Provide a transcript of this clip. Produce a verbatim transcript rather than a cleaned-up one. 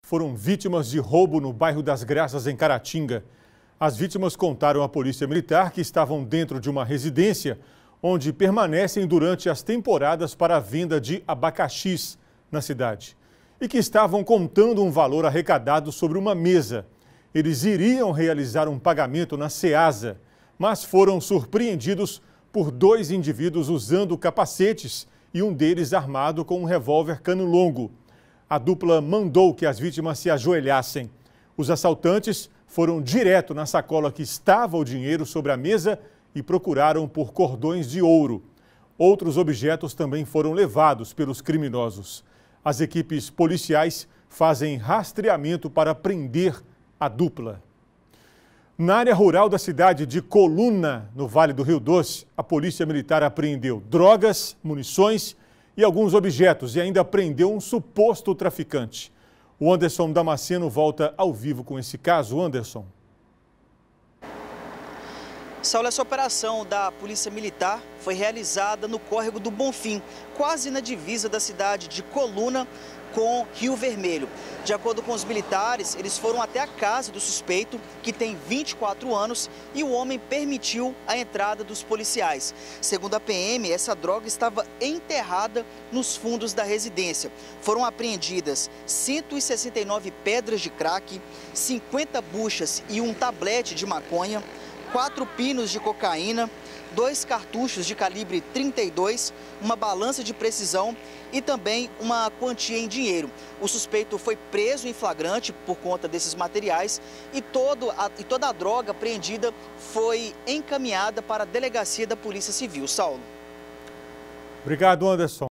Foram vítimas de roubo no bairro das Graças, em Caratinga. As vítimas contaram à Polícia Militar que estavam dentro de uma residência onde permanecem durante as temporadas para a venda de abacaxis na cidade e que estavam contando um valor arrecadado sobre uma mesa. Eles iriam realizar um pagamento na Ceasa, mas foram surpreendidos por dois indivíduos usando capacetes e um deles armado com um revólver cano longo. A dupla mandou que as vítimas se ajoelhassem. Os assaltantes foram direto na sacola que estava o dinheiro sobre a mesa e procuraram por cordões de ouro. Outros objetos também foram levados pelos criminosos. As equipes policiais fazem rastreamento para prender a dupla. Na área rural da cidade de Coluna, no Vale do Rio Doce, a Polícia Militar apreendeu drogas, munições e alguns objetos e ainda prendeu um suposto traficante. O Anderson Damasceno volta ao vivo com esse caso. Anderson. Saulo, essa operação da Polícia Militar foi realizada no córrego do Bonfim, quase na divisa da cidade de Coluna com Rio Vermelho. De acordo com os militares, eles foram até a casa do suspeito, que tem vinte e quatro anos, e o homem permitiu a entrada dos policiais. Segundo a P M, essa droga estava enterrada nos fundos da residência. Foram apreendidas cento e sessenta e nove pedras de crack, cinquenta buchas e um tablete de maconha, quatro pinos de cocaína, dois cartuchos de calibre trinta e dois, uma balança de precisão e também uma quantia em dinheiro. O suspeito foi preso em flagrante por conta desses materiais e, todo a, e toda a droga apreendida foi encaminhada para a delegacia da Polícia Civil. Saulo. Obrigado, Anderson.